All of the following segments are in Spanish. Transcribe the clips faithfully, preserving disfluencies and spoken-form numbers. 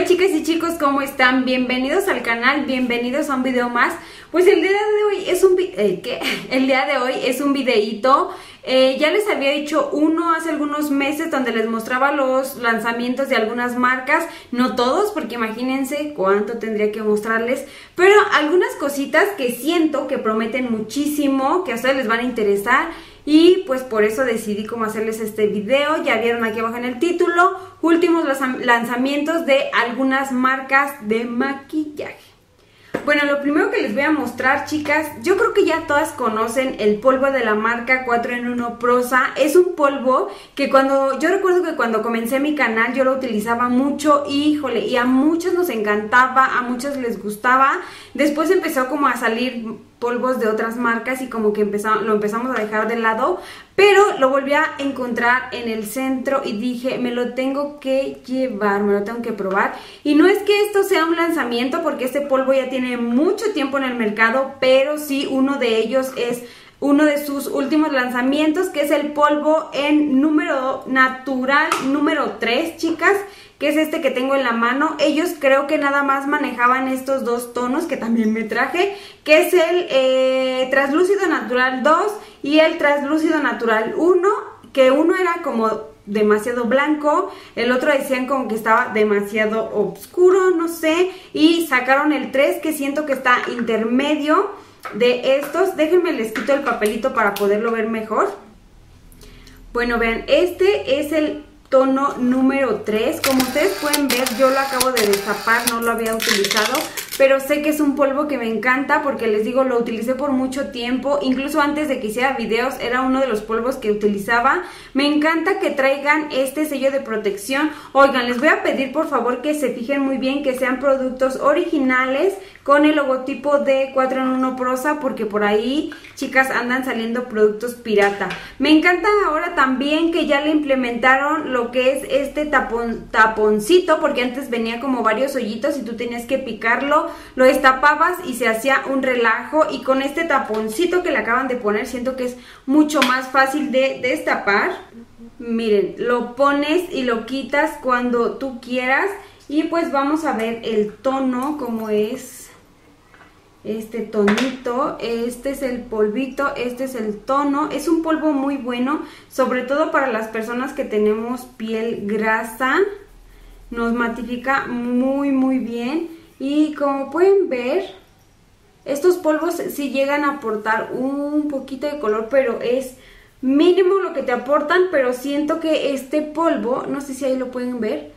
Hola chicas y chicos, ¿cómo están? Bienvenidos al canal, bienvenidos a un video más. Pues el día de hoy es un eh, ¿qué? El día de hoy es un videíto. Eh, ya les había dicho uno hace algunos meses donde les mostraba los lanzamientos de algunas marcas, no todos porque imagínense cuánto tendría que mostrarles, pero algunas cositas que siento que prometen muchísimo, que a ustedes les van a interesar. Y pues por eso decidí cómo hacerles este video. Ya vieron aquí abajo en el título, últimos lanzamientos de algunas marcas de maquillaje. Bueno, lo primero que les voy a mostrar, chicas, yo creo que ya todas conocen el polvo de la marca cuatro en uno Prosa. Es un polvo que cuando, yo recuerdo que cuando comencé mi canal yo lo utilizaba mucho, híjole, y a muchos nos encantaba, a muchos les gustaba. Después empezó como a salir polvos de otras marcas y como que empezamos, lo empezamos a dejar de lado, pero lo volví a encontrar en el centro y dije, me lo tengo que llevar, me lo tengo que probar. Y no es que esto sea un lanzamiento porque este polvo ya tiene mucho tiempo en el mercado, pero sí uno de ellos es uno de sus últimos lanzamientos, que es el polvo en número natural número tres, chicas, que es este que tengo en la mano. Ellos creo que nada más manejaban estos dos tonos que también me traje, que es el eh, translúcido natural dos y el translúcido natural uno, que uno era como demasiado blanco, el otro decían como que estaba demasiado oscuro, no sé, y sacaron el tres, que siento que está intermedio de estos. Déjenme les quito el papelito para poderlo ver mejor. Bueno, vean, este es el tono número tres. Como ustedes pueden ver, yo lo acabo de destapar, no lo había utilizado, pero sé que es un polvo que me encanta porque les digo, lo utilicé por mucho tiempo, incluso antes de que hiciera videos era uno de los polvos que utilizaba. Me encanta que traigan este sello de protección. Oigan, les voy a pedir por favor que se fijen muy bien, que sean productos originales con el logotipo de cuatro en uno Prosa, porque por ahí, chicas, andan saliendo productos pirata. Me encanta ahora también que ya le implementaron lo que es este tapón, taponcito, porque antes venía como varios hoyitos y tú tenías que picarlo, lo destapabas y se hacía un relajo, y con este taponcito que le acaban de poner siento que es mucho más fácil de destapar. Miren, lo pones y lo quitas cuando tú quieras. Y pues vamos a ver el tono, como es este tonito. Este es el polvito, este es el tono. Es un polvo muy bueno, sobre todo para las personas que tenemos piel grasa. Nos matifica muy muy bien. Y como pueden ver, estos polvos sí llegan a aportar un poquito de color, pero es mínimo lo que te aportan. Pero siento que este polvo, no sé si ahí lo pueden ver,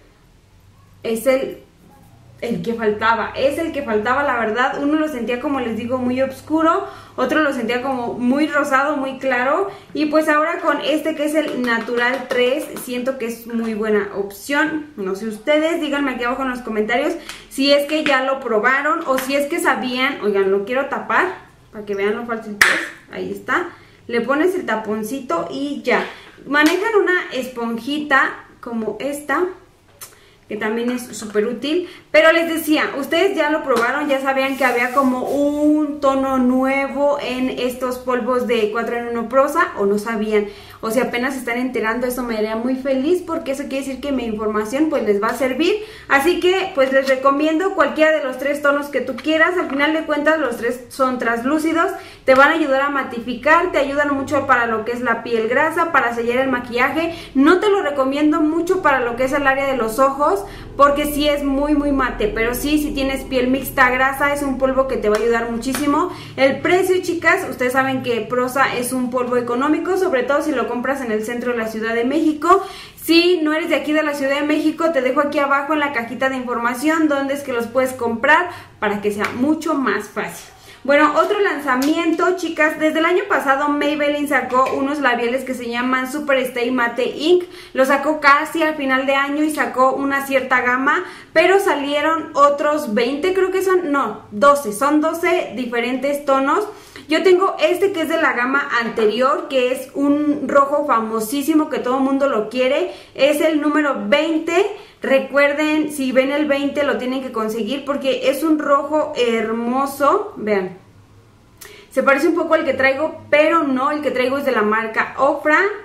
es el, el que faltaba, es el que faltaba, la verdad. Uno lo sentía, como les digo, muy oscuro, otro lo sentía como muy rosado, muy claro, y pues ahora con este que es el natural tres, siento que es muy buena opción. No sé ustedes, díganme aquí abajo en los comentarios si es que ya lo probaron o si es que sabían. Oigan, lo quiero tapar para que vean lo fácil que es. Ahí está, le pones el taponcito y ya. Manejan una esponjita como esta, que también es súper útil. Pero les decía, ustedes ya lo probaron, ya sabían que había como un tono nuevo en estos polvos de cuatro en uno Prosa, o no sabían, o si apenas se están enterando. Eso me haría muy feliz porque eso quiere decir que mi información pues les va a servir. Así que pues les recomiendo cualquiera de los tres tonos que tú quieras. Al final de cuentas los tres son translúcidos, te van a ayudar a matificar, te ayudan mucho para lo que es la piel grasa, para sellar el maquillaje. No te lo recomiendo mucho para lo que es el área de los ojos, porque sí es muy muy mate, pero sí, si tienes piel mixta grasa, es un polvo que te va a ayudar muchísimo. El precio, chicas, ustedes saben que Prosa es un polvo económico, sobre todo si lo compras en el centro de la Ciudad de México. Si no eres de aquí de la Ciudad de México, te dejo aquí abajo en la cajita de información donde es que los puedes comprar para que sea mucho más fácil. Bueno, otro lanzamiento, chicas, desde el año pasado Maybelline sacó unos labiales que se llaman Super Stay Matte Ink. Lo sacó casi al final de año y sacó una cierta gama, pero salieron otros veinte, creo que son, no, doce, son doce diferentes tonos. Yo tengo este que es de la gama anterior, que es un rojo famosísimo que todo el mundo lo quiere, es el número veinte. Recuerden, si ven el veinte lo tienen que conseguir porque es un rojo hermoso. Vean, se parece un poco al que traigo, pero no, el que traigo es de la marca Ofra.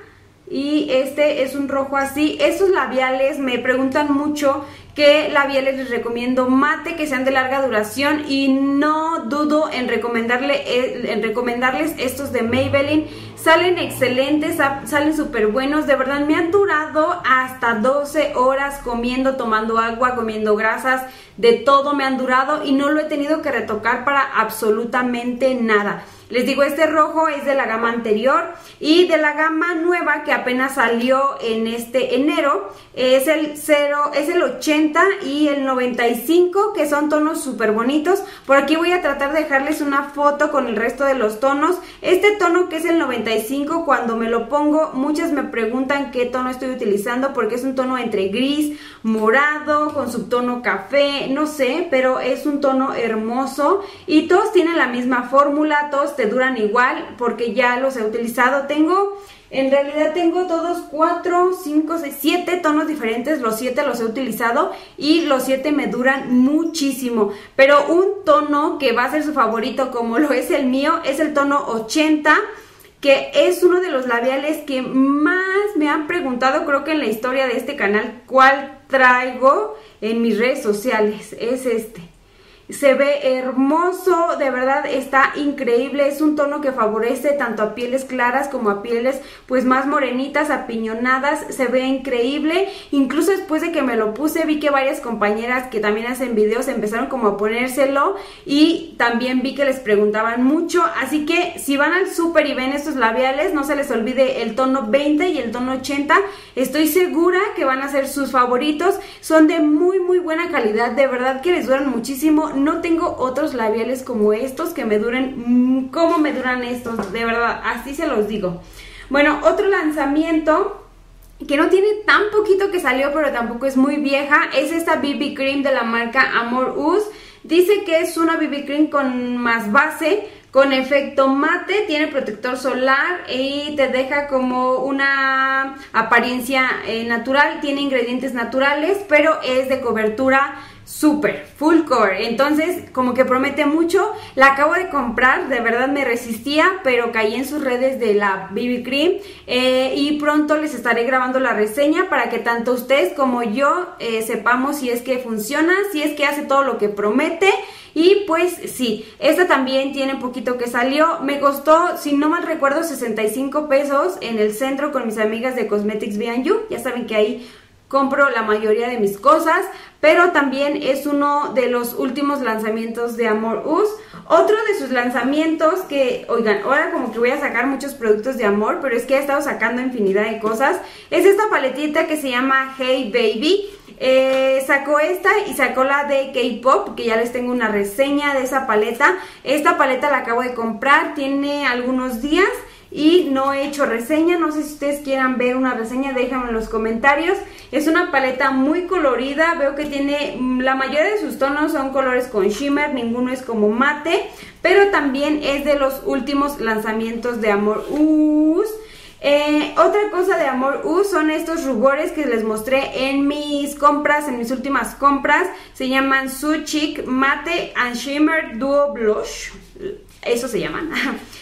y este es un rojo así. Estos labiales me preguntan mucho qué labiales les recomiendo mate, que sean de larga duración, y no dudo en, recomendarle, en recomendarles estos de Maybelline. Salen excelentes, salen súper buenos, de verdad me han durado hasta doce horas comiendo, tomando agua, comiendo grasas, de todo me han durado y no lo he tenido que retocar para absolutamente nada. Les digo, este rojo es de la gama anterior, y de la gama nueva que apenas salió en este enero es el cero, es el ochenta y el noventa y cinco, que son tonos súper bonitos. Por aquí voy a tratar de dejarles una foto con el resto de los tonos. Este tono, que es el noventa y cinco, cuando me lo pongo muchas me preguntan qué tono estoy utilizando, porque es un tono entre gris, morado, con subtono café, no sé, pero es un tono hermoso y todos tienen la misma fórmula, todos te duran igual porque ya los he utilizado. Tengo, en realidad tengo todos cuatro, cinco, seis, siete tonos diferentes, los siete los he utilizado y los siete me duran muchísimo. Pero un tono que va a ser su favorito, como lo es el mío, es el tono ochenta, que es uno de los labiales que más me han preguntado, creo que en la historia de este canal, cuál traigo en mis redes sociales. Es este. Se ve hermoso, de verdad está increíble, es un tono que favorece tanto a pieles claras como a pieles pues más morenitas, apiñonadas, se ve increíble. Incluso después de que me lo puse vi que varias compañeras que también hacen videos empezaron como a ponérselo y también vi que les preguntaban mucho, así que si van al súper y ven estos labiales no se les olvide el tono veinte y el tono ochenta, estoy segura que van a ser sus favoritos, son de muy muy buena calidad, de verdad que les duran muchísimo. No tengo otros labiales como estos que me duren como me duran estos, de verdad, así se los digo. Bueno, otro lanzamiento que no tiene tan poquito que salió, pero tampoco es muy vieja, es esta B B Cream de la marca Amoureuse. Dice que es una B B Cream con más base, con efecto mate, tiene protector solar y te deja como una apariencia eh, natural, tiene ingredientes naturales, pero es de cobertura súper, full cover, entonces como que promete mucho. La acabo de comprar, de verdad me resistía, pero caí en sus redes de la B B Cream eh, y pronto les estaré grabando la reseña para que tanto ustedes como yo eh, sepamos si es que funciona, si es que hace todo lo que promete. Y pues sí, esta también tiene poquito que salió, me costó, si no mal recuerdo, sesenta y cinco pesos en el centro con mis amigas de Cosmetics B and You. Ya saben que ahí compro la mayoría de mis cosas, pero también es uno de los últimos lanzamientos de Amoureuse. Otro de sus lanzamientos que, oigan, ahora como que voy a sacar muchos productos de Amor, pero es que he estado sacando infinidad de cosas, es esta paletita que se llama Hey Baby. Eh, sacó esta y sacó la de K-Pop, que ya les tengo una reseña de esa paleta. Esta paleta la acabo de comprar, tiene algunos días y no he hecho reseña, no sé si ustedes quieran ver una reseña, déjenme en los comentarios. Es una paleta muy colorida, veo que tiene, la mayoría de sus tonos son colores con shimmer, ninguno es como mate, pero también es de los últimos lanzamientos de Amoureuse. Eh, otra cosa de Amoureuse son estos rubores que les mostré en mis compras, en mis últimas compras. Se llaman So Chic Matte and Shimmer Duo Blush, eso se llaman.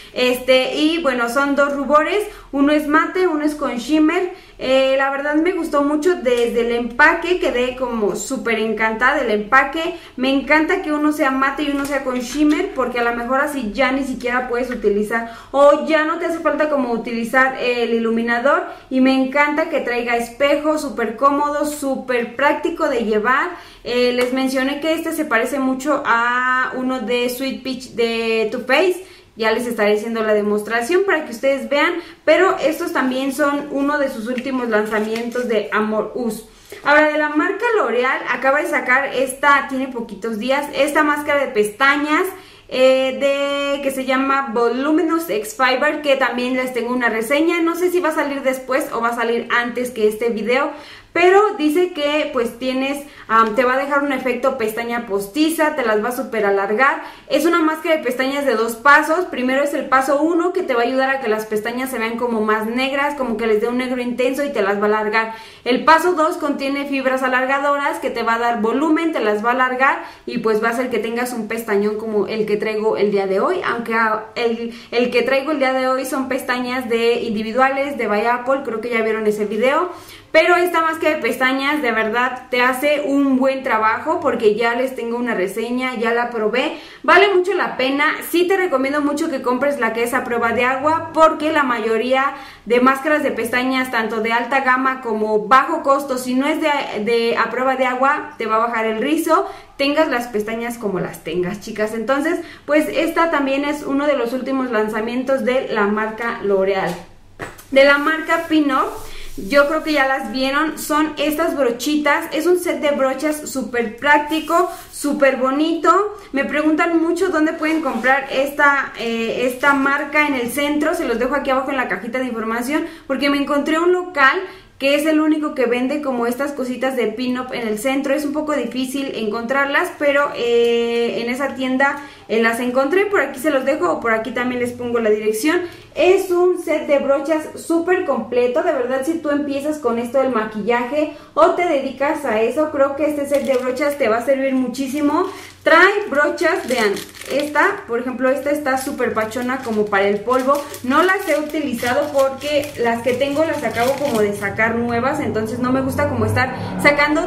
Este, y bueno, son dos rubores, uno es mate, uno es con shimmer. Eh, la verdad me gustó mucho desde el empaque, quedé como súper encantada del empaque. Me encanta que uno sea mate y uno sea con shimmer, porque a lo mejor así ya ni siquiera puedes utilizar, o ya no te hace falta como utilizar el iluminador. Y me encanta que traiga espejo, súper cómodo, súper práctico de llevar. Eh, les mencioné que este se parece mucho a uno de Sweet Peach de Too Faced. Ya les estaré haciendo la demostración para que ustedes vean, pero estos también son uno de sus últimos lanzamientos de Amoureuse. Ahora, de la marca L'Oreal acaba de sacar esta, tiene poquitos días, esta máscara de pestañas eh, de que se llama Voluminous X Fiber, que también les tengo una reseña. No sé si va a salir después o va a salir antes que este video, pero dice que pues tienes, um, te va a dejar un efecto pestaña postiza, te las va a super alargar. Es una máscara de pestañas de dos pasos. Primero es el paso uno, que te va a ayudar a que las pestañas se vean como más negras, como que les dé un negro intenso y te las va a alargar. El paso dos contiene fibras alargadoras que te va a dar volumen, te las va a alargar y pues va a hacer que tengas un pestañón como el que traigo el día de hoy, aunque el, el que traigo el día de hoy son pestañas de individuales de By Apple, creo que ya vieron ese video. Pero esta máscara de pestañas de verdad te hace un buen trabajo, porque ya les tengo una reseña, ya la probé, vale mucho la pena. Sí te recomiendo mucho que compres la que es a prueba de agua, porque la mayoría de máscaras de pestañas, tanto de alta gama como bajo costo, si no es de, de a prueba de agua, te va a bajar el rizo, tengas las pestañas como las tengas, chicas. Entonces pues esta también es uno de los últimos lanzamientos de la marca L'Oreal. De la marca Pinot, yo creo que ya las vieron, son estas brochitas. Es un set de brochas súper práctico, súper bonito. Me preguntan mucho dónde pueden comprar esta, eh, esta marca en el centro. Se los dejo aquí abajo en la cajita de información, porque me encontré un local que es el único que vende como estas cositas de pin-up en el centro. Es un poco difícil encontrarlas, pero eh, en esa tienda eh, las encontré. Por aquí se los dejo, o por aquí también les pongo la dirección. Es un set de brochas súper completo. De verdad, si tú empiezas con esto del maquillaje o te dedicas a eso, creo que este set de brochas te va a servir muchísimo. Trae brochas, vean, esta, por ejemplo, esta está súper pachona como para el polvo. No las he utilizado porque las que tengo las acabo como de sacar nuevas, entonces no me gusta como estar sacando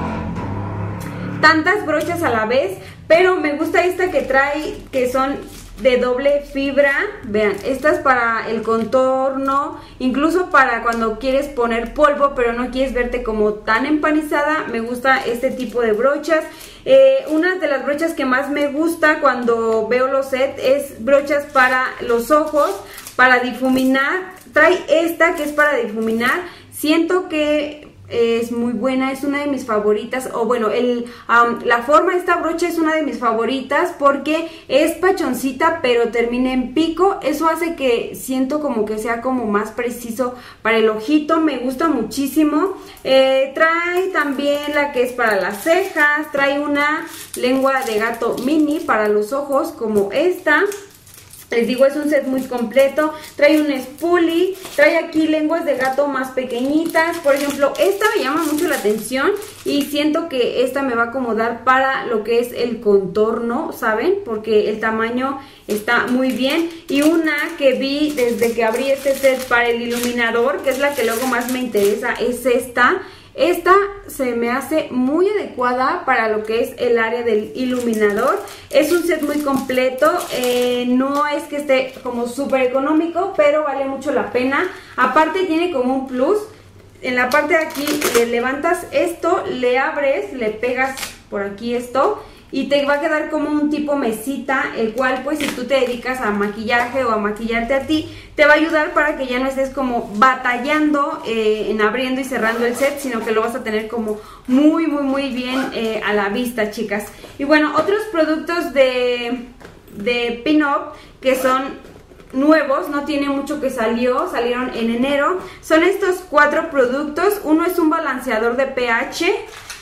tantas brochas a la vez. Pero me gusta esta que trae, que son de doble fibra. Vean, esta es para el contorno, incluso para cuando quieres poner polvo pero no quieres verte como tan empanizada. Me gusta este tipo de brochas. Eh, una de las brochas que más me gusta cuando veo los sets es brochas para los ojos, para difuminar. Trae esta que es para difuminar. Siento que es muy buena, es una de mis favoritas, o bueno, el, um, la forma de esta brocha es una de mis favoritas porque es pachoncita pero termina en pico. Eso hace que siento como que sea como más preciso para el ojito. Me gusta muchísimo. Eh, trae también la que es para las cejas, trae una lengua de gato mini para los ojos como esta. Les digo, es un set muy completo. Trae un spoolie, trae aquí lenguas de gato más pequeñitas. Por ejemplo, esta me llama mucho la atención y siento que esta me va a acomodar para lo que es el contorno, ¿saben? Porque el tamaño está muy bien. Y una que vi desde que abrí este set para el iluminador, que es la que luego más me interesa, es esta. Esta se me hace muy adecuada para lo que es el área del iluminador. Es un set muy completo, eh, no es que esté como súper económico, pero vale mucho la pena. Aparte tiene como un plus. En la parte de aquí le levantas esto, le abres, le pegas por aquí esto y te va a quedar como un tipo mesita, el cual pues si tú te dedicas a maquillaje o a maquillarte a ti, te va a ayudar para que ya no estés como batallando eh, en abriendo y cerrando el set, sino que lo vas a tener como muy muy muy bien eh, a la vista, chicas. Y bueno, otros productos de, de Pinot que son nuevos, no tiene mucho que salió, salieron en enero, son estos cuatro productos. Uno es un balanceador de pH.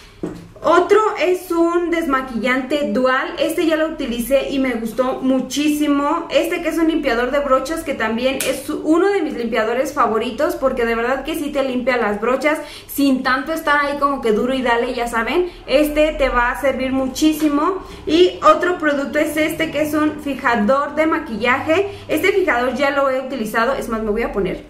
Otro es un desmaquillante dual. Este ya lo utilicé y me gustó muchísimo. Este que es un limpiador de brochas, que también es uno de mis limpiadores favoritos, porque de verdad que sí te limpia las brochas sin tanto estar ahí como que duro y dale, ya saben. Este te va a servir muchísimo. Y otro producto es este, que es un fijador de maquillaje. Este fijador ya lo he utilizado, es más, me voy a poner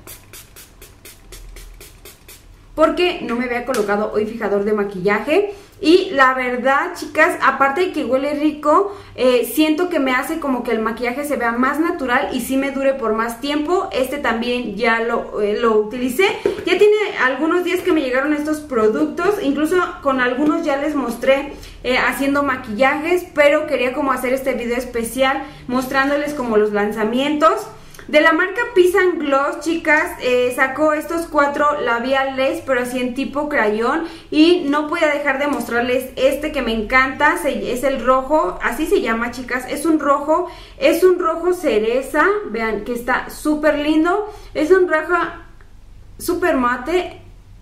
porque no me había colocado hoy fijador de maquillaje. Y la verdad, chicas, aparte de que huele rico, eh, siento que me hace como que el maquillaje se vea más natural y sí me dure por más tiempo. Este también ya lo, eh, lo utilicé. Ya tiene algunos días que me llegaron estos productos. Incluso con algunos ya les mostré eh, haciendo maquillajes, pero quería como hacer este video especial mostrándoles como los lanzamientos. De la marca Peace and Gloss, chicas, eh, sacó estos cuatro labiales, pero así en tipo crayón. Y no podía dejar de mostrarles este que me encanta, se, es el rojo, así se llama, chicas. Es un rojo, es un rojo cereza, vean que está súper lindo. Es un rojo súper mate.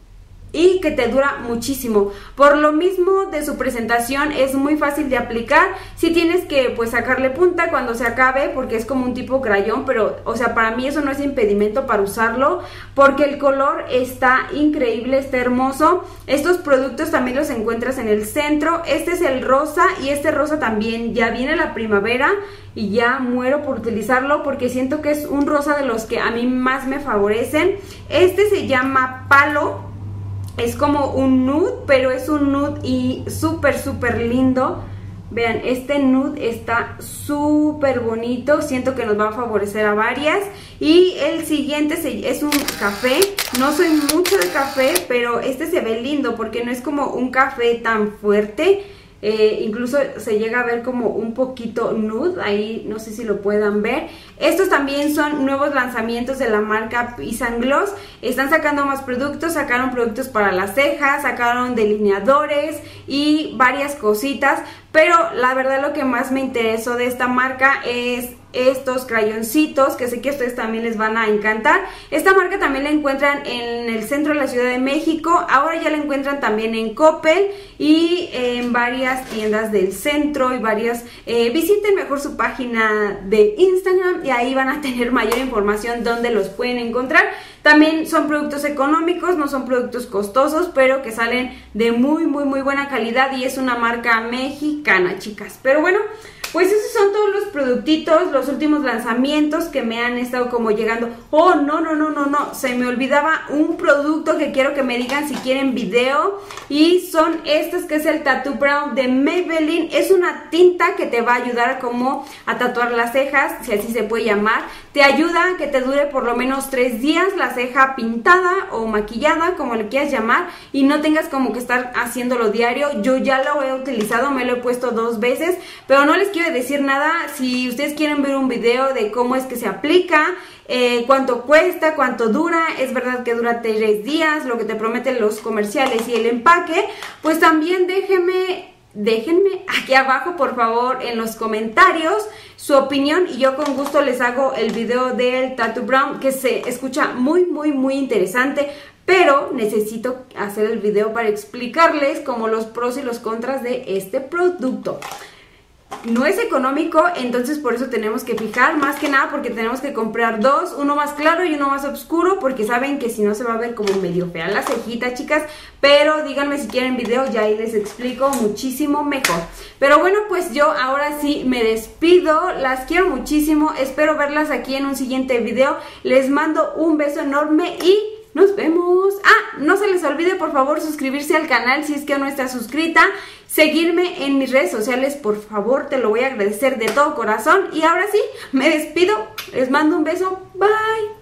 y que te dura muchísimo. Por lo mismo de su presentación es muy fácil de aplicar. Si tienes que pues sacarle punta cuando se acabe porque es como un tipo crayón, pero o sea, para mí eso no es impedimento para usarlo porque el color está increíble, está hermoso. Estos productos también los encuentras en el centro. Este es el rosa y este rosa también ya viene la primavera y ya muero por utilizarlo porque siento que es un rosa de los que a mí más me favorecen. Este se llama Palo. Es como un nude, pero es un nude y súper, súper lindo. Vean, este nude está súper bonito. Siento que nos va a favorecer a varias. Y el siguiente es un café. No soy mucho de café, pero este se ve lindo porque no es como un café tan fuerte. Eh, incluso se llega a ver como un poquito nude, ahí no sé si lo puedan ver. Estos también son nuevos lanzamientos de la marca Peace and Gloss. Están sacando más productos, sacaron productos para las cejas, sacaron delineadores y varias cositas. Pero la verdad lo que más me interesó de esta marca es estos crayoncitos, que sé que a ustedes también les van a encantar. Esta marca también la encuentran en el centro de la Ciudad de México. Ahora ya la encuentran también en Coppel y en varias tiendas del centro y varias. Eh, visiten mejor su página de Instagram y ahí van a tener mayor información donde los pueden encontrar. También son productos económicos, no son productos costosos, pero que salen de muy, muy, muy buena calidad y es una marca mexicana, chicas. Pero bueno, pues esos son todos los productitos, los últimos lanzamientos que me han estado como llegando. Oh, no, no, no, no, no, se me olvidaba un producto que quiero que me digan si quieren video. Y son estos, que es el Tattoo Brown de Maybelline. Es una tinta que te va a ayudar como a tatuar las cejas, si así se puede llamar. Te ayuda a que te dure por lo menos tres días la ceja pintada o maquillada, como le quieras llamar, y no tengas como que estar haciéndolo diario. Yo ya lo he utilizado, me lo he puesto dos veces, pero no les quiero decir nada. Si ustedes quieren ver un video de cómo es que se aplica, eh, cuánto cuesta, cuánto dura, es verdad que dura tres días, lo que te prometen los comerciales y el empaque, pues también déjenme... Déjenme aquí abajo por favor en los comentarios su opinión y yo con gusto les hago el video del Tattoo Brown, que se escucha muy muy muy interesante, pero necesito hacer el video para explicarles como los pros y los contras de este producto. No es económico, entonces por eso tenemos que fijar, más que nada porque tenemos que comprar dos, uno más claro y uno más oscuro, porque saben que si no se va a ver como medio fea la cejita, chicas. Pero díganme si quieren video, ya ahí les explico muchísimo mejor. Pero bueno, pues yo ahora sí me despido, las quiero muchísimo, espero verlas aquí en un siguiente video. Les mando un beso enorme y nos vemos. Ah, no se les olvide por favor suscribirse al canal si es que no está suscrita. Seguirme en mis redes sociales, por favor, te lo voy a agradecer de todo corazón. Y ahora sí, me despido, les mando un beso, bye.